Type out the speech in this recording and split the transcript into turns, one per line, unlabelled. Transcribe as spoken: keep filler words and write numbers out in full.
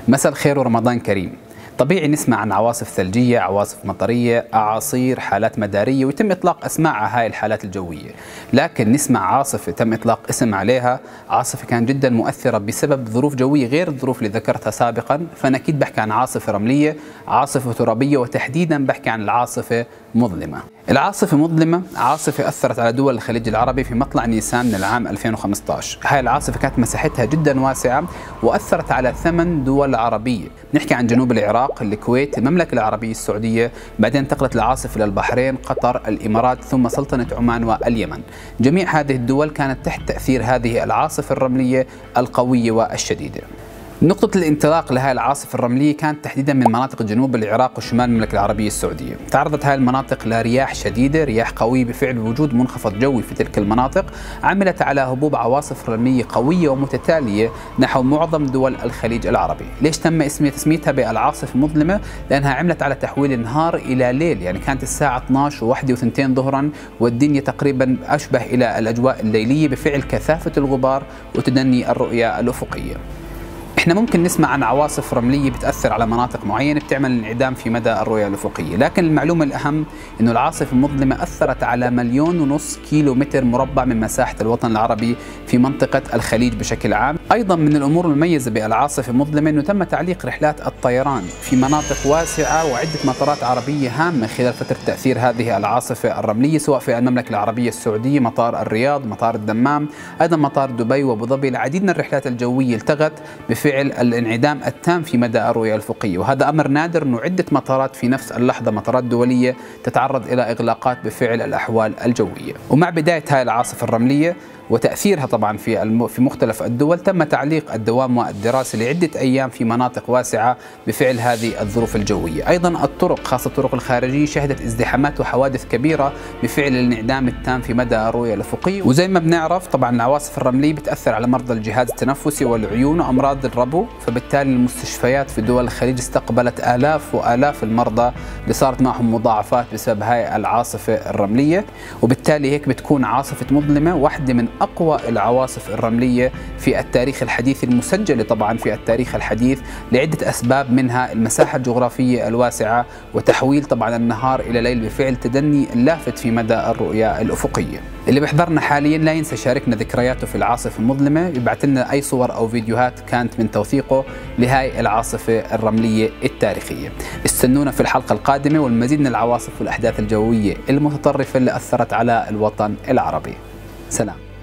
مساء الخير ورمضان كريم. طبيعي نسمع عن عواصف ثلجية، عواصف مطرية، أعاصير، حالات مدارية، ويتم إطلاق أسماء على هاي الحالات الجوية. لكن نسمع عاصفة تم إطلاق اسم عليها، عاصفة كانت جدا مؤثرة بسبب ظروف جوية غير الظروف اللي ذكرتها سابقا، فأنا أكيد بحكي عن عاصفة رملية، عاصفة ترابية، وتحديدا بحكي عن العاصفة مظلمة. العاصفة مظلمة عاصفة أثرت على دول الخليج العربي في مطلع نيسان من العام ألفين وخمسة عشر. هاي العاصفة كانت مساحتها جدا واسعة وأثرت على ثمان دول عربية. نحكي عن جنوب العراق، الكويت، المملكة العربية السعودية، بعدين انتقلت العاصفة للبحرين، قطر، الإمارات، ثم سلطنة عمان واليمن. جميع هذه الدول كانت تحت تأثير هذه العاصفة الرملية القوية والشديدة. نقطة الانطلاق لهذه العاصفة الرملية كانت تحديدا من مناطق جنوب العراق وشمال المملكة العربية السعودية. تعرضت هذه المناطق لرياح شديدة، رياح قوية بفعل وجود منخفض جوي في تلك المناطق، عملت على هبوب عواصف رملية قوية ومتتالية نحو معظم دول الخليج العربي. ليش تم اسم تسميتها بالعاصفة مظلمة؟ لأنها عملت على تحويل النهار إلى ليل، يعني كانت الساعة اثنعش وواحدة وثنتين ظهرا والدنيا تقريبا أشبه إلى الأجواء الليلية بفعل كثافة الغبار وتدني الرؤية الأفقية. احنا ممكن نسمع عن عواصف رمليه بتاثر على مناطق معينه بتعمل انعدام في مدى الرؤيه الافقيه، لكن المعلومه الاهم انه العاصفه المظلمه اثرت على مليون ونص كيلو متر مربع من مساحه الوطن العربي في منطقه الخليج بشكل عام. ايضا من الامور المميزه بالعاصفه المظلمه انه تم تعليق رحلات الطيران في مناطق واسعه وعده مطارات عربيه هامه خلال فتره تاثير هذه العاصفه الرمليه، سواء في المملكه العربيه السعوديه، مطار الرياض، مطار الدمام، ايضا مطار دبي وابو ظبي. العديد من الرحلات الجويه التغت بفعل الانعدام التام في مدى الرؤية الأفقية، وهذا أمر نادر أنه عدة مطارات في نفس اللحظة، مطارات دولية، تتعرض إلى إغلاقات بفعل الأحوال الجوية. ومع بداية هذه العاصفة الرملية وتأثيرها طبعا في في مختلف الدول، تم تعليق الدوام والدراسة لعدة أيام في مناطق واسعة بفعل هذه الظروف الجوية. أيضا الطرق، خاصة الطرق الخارجية، شهدت ازدحامات وحوادث كبيرة بفعل الانعدام التام في مدى الرؤية الأفقية. وزي ما بنعرف طبعا العواصف الرملية بتأثر على مرضى الجهاز التنفسي والعيون وأمراض الربو، فبالتالي المستشفيات في دول الخليج استقبلت آلاف وآلاف المرضى اللي صارت معهم مضاعفات بسبب هاي العاصفة الرملية. وبالتالي هيك بتكون عاصفة مظلمة واحدة من أقوى العواصف الرملية في التاريخ الحديث، المسجلة طبعا في التاريخ الحديث لعدة أسباب، منها المساحة الجغرافية الواسعة وتحويل طبعا النهار إلى ليل بفعل تدني اللافت في مدى الرؤية الأفقية. اللي بيحضرنا حاليا لا ينسى يشاركنا ذكرياته في العاصفة المظلمة، يبعث لنا أي صور أو فيديوهات كانت من توثيقه لهاي العاصفة الرملية التاريخية. استنونا في الحلقة القادمة والمزيد من العواصف والأحداث الجوية المتطرفة اللي أثرت على الوطن العربي. سلام.